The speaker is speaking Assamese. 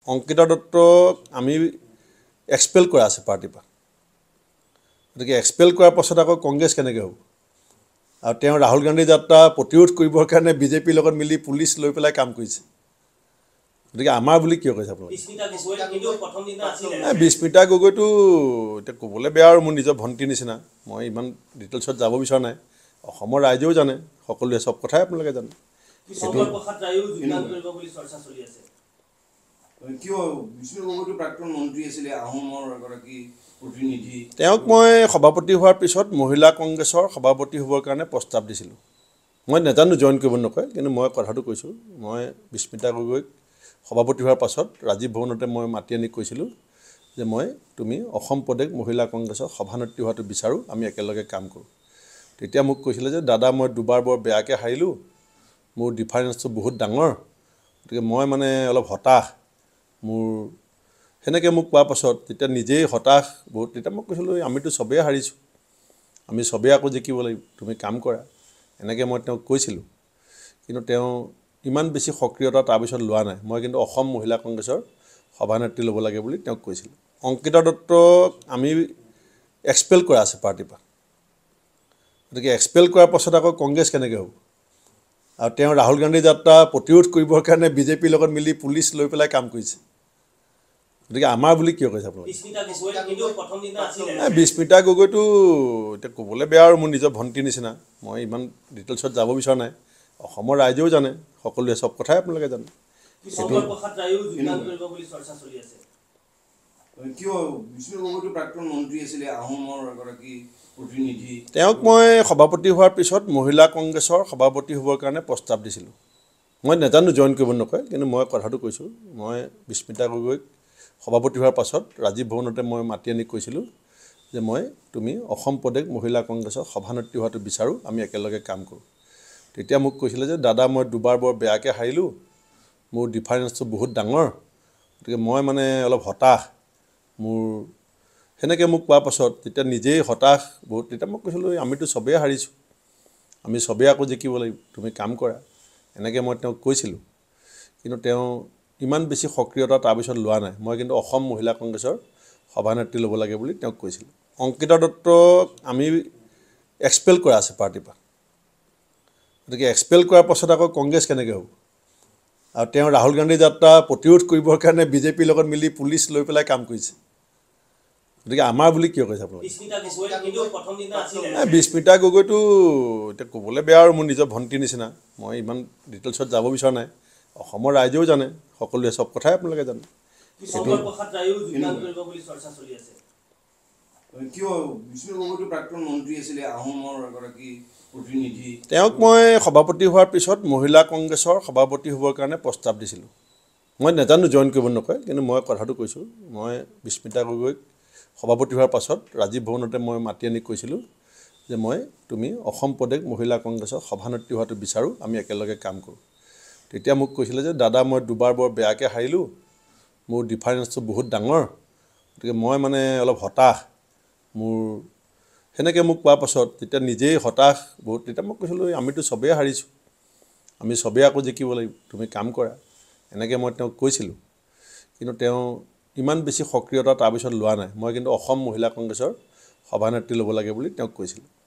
Angkita Dutta আমি এক্সপেল কৰা আছে পাৰ্টিৰ পৰা গতিকে এক্সপেল কৰাৰ পাছত আকৌ কংগ্ৰেছ কেনেকৈ হ'ব আৰু তেওঁ ৰাহুল গান্ধী যাত্ৰা প্ৰতিৰোধ কৰিবৰ কাৰণে বিজেপিৰ লগত মিলি পুলিচ লৈ পেলাই কাম কৰিছে গতিকে আমাৰ বুলি কিয় কৈছে আপোনালোকে বিস্মিতা গগৈটো এতিয়া ক'বলৈ বেয়া আৰু মোৰ নিজৰ ভণ্টিৰ নিচিনা মই ইমান ডিটেইলছত যাব বিচৰা নাই অসমৰ ৰাইজেও জানে সকলোৱে সব কথাই আপোনালোকে জানে কিয় বিষ্ণু গগৈটো প্ৰাক্তন মন্ত্ৰী আছিলে আহোমৰ এগৰাকী প্ৰতিনিধি তেওঁক মই সভাপতি হোৱাৰ পিছত মহিলা কংগ্ৰেছৰ সভাপতি হ'বৰ কাৰণে প্ৰস্তাৱ দিছিলোঁ মই নেজানো জইন কৰিব নকয় কিন্তু মই কথাটো কৈছোঁ মই বিস্মিতা গগৈক সভাপতি হোৱাৰ পাছত ৰাজীৱ ভৱনতে মই মাতি আনি কৈছিলোঁ যে মই তুমি অসম প্ৰদেশ মহিলা কংগ্ৰেছৰ সভানেত্ৰী হোৱাটো বিচাৰোঁ আমি একেলগে কাম কৰোঁ তেতিয়া মোক কৈছিলে যে দাদা মই দুবাৰ বৰ বেয়াকৈ হাৰিলোঁ মোৰ ডিফাৰেন্সটো বহুত ডাঙৰ গতিকে মই মানে অলপ হতাশ মোৰ সেনেকৈ মোক কোৱাৰ পাছত যেতিয়া নিজেই হতাশ বহুত তেতিয়া মই কৈছিলোঁ আমিতো চবেই হাৰিছোঁ আমি চবেই আকৌ জিকিব লাগিব তুমি কাম কৰা এনেকৈ মই তেওঁক কৈছিলোঁ কিন্তু তেওঁ ইমান বেছি সক্ৰিয়তা তাৰপিছত লোৱা নাই মই কিন্তু অসম মহিলা কংগ্ৰেছৰ সভানেত্ৰী ল'ব লাগে বুলি তেওঁক কৈছিলোঁ অংকিতা দত্তক আমি এক্সপেল কৰা আছে পাৰ্টিৰ পৰা গতিকে এক্সপেল কৰাৰ পাছত আকৌ কংগ্ৰেছ কেনেকৈ হ'ব আৰু তেওঁ ৰাহুল গান্ধী যাত্ৰা প্ৰতিৰোধ কৰিবৰ কাৰণে বিজেপিৰ লগত মিলি পুলিচ লৈ পেলাই কাম কৰিছে গতিকে আমাৰ বুলি কিয় কৈছে আপোনালোকে বিস্মিতা গগৈটো এতিয়া ক'বলৈ বেয়া আৰু মোৰ নিজৰ ভণ্টিৰ নিচিনা মই ইমান ডিটেইলছত যাব বিচৰা নাই অসমৰ ৰাইজেও জানে সকলোৱে সব কথাই আপোনালোকে জানে কিয় বিষ্ণু গগৈটো প্ৰাক্তন মন্ত্ৰী আছিলে আহোমৰ এগৰাকী প্ৰতিনিধি তেওঁক মই সভাপতি হোৱাৰ পিছত মহিলা কংগ্ৰেছৰ সভাপতি হ'বৰ কাৰণে প্ৰস্তাৱ দিছিলোঁ মই নেজানো জইন কৰিব নকয় কিন্তু মই কথাটো কৈছোঁ মই বিস্মিতা গগৈক সভাপতি হোৱাৰ পাছত ৰাজীৱ ভৱনতে মই মাতি আনি কৈছিলোঁ যে মই তুমি অসম প্ৰদেশ মহিলা কংগ্ৰেছৰ সভানেত্ৰী হোৱাটো বিচাৰোঁ আমি একেলগে কাম কৰোঁ তেতিয়া মোক কৈছিলে যে দাদা মই দুবাৰ বৰ বেয়াকৈ হাৰিলোঁ মোৰ ডিফাৰেন্সটো বহুত ডাঙৰ গতিকে মই মানে অলপ হতাশ মোৰ সেনেকৈ মোক কোৱাৰ পাছত যেতিয়া নিজেই হতাশ বহুত তেতিয়া মই কৈছিলোঁ আমিতো চবেই হাৰিছোঁ আমি চবেই আকৌ জিকিব লাগিব তুমি কাম কৰা এনেকৈ মই তেওঁক কৈছিলোঁ কিন্তু তেওঁ ইমান বেছি সক্ৰিয়তা তাৰপিছত লোৱা নাই মই কিন্তু অসম মহিলা কংগ্ৰেছৰ সভানেত্ৰী ল'ব লাগে বুলি তেওঁক কৈছিলোঁ অংকিতা দত্তক আমি এক্সপেল কৰা আছে পাৰ্টিৰ পৰা গতিকে এক্সপেল কৰাৰ পাছত আকৌ কংগ্ৰেছ কেনেকৈ হ'ব আৰু তেওঁ ৰাহুল গান্ধী যাত্ৰা প্ৰতিৰোধ কৰিবৰ কাৰণে বিজেপিৰ লগত মিলি পুলিচ লৈ পেলাই কাম কৰিছে গতিকে আমাৰ বুলি কিয় কৈছে আপোনালোকে বিস্মিতা গগৈটো এতিয়া ক'বলৈ বেয়া আৰু মোৰ নিজৰ ভণ্টিৰ নিচিনা মই ইমান ডিটেইলছত যাব বিচৰা নাই অসমৰ ৰাইজেও জানে সকলোৱে সব কথাই আপোনালোকে জানে কিয় বিষ্ণু গগৈটো প্ৰাক্তন মন্ত্ৰী আছিলে আহোমৰ এগৰাকী প্ৰতিনিধি তেওঁক মই সভাপতি হোৱাৰ পিছত মহিলা কংগ্ৰেছৰ সভাপতি হ'বৰ কাৰণে প্ৰস্তাৱ দিছিলোঁ মই নেজানো জইন কৰিব নকয় কিন্তু মই কথাটো কৈছোঁ মই বিস্মিতা গগৈক সভাপতি হোৱাৰ পাছত ৰাজীৱ ভৱনতে মই মাতি আনি কৈছিলোঁ যে মই তুমি অসম প্ৰদেশ মহিলা কংগ্ৰেছৰ সভানেত্ৰী হোৱাটো বিচাৰোঁ আমি একেলগে কাম কৰোঁ তেতিয়া মোক কৈছিলে যে দাদা মই দুবাৰ বৰ বেয়াকৈ হাৰিলোঁ মোৰ ডিফাৰেন্সটো বহুত ডাঙৰ গতিকে মই মানে অলপ হতাশ মোৰ সেনেকৈ মোক কোৱাৰ পাছত যেতিয়া নিজেই হতাশ বহুত তেতিয়া মই কৈছিলোঁ আমিতো চবেই হাৰিছোঁ আমি চবেই আকৌ জিকিব লাগিব তুমি কাম কৰা এনেকৈ মই তেওঁক কৈছিলোঁ কিন্তু তেওঁ ইমান বেছি সক্ৰিয়তা তাৰপিছত লোৱা নাই মই কিন্তু অসম মহিলা কংগ্ৰেছৰ সভানেত্ৰী ল'ব লাগে বুলি তেওঁক কৈছিলোঁ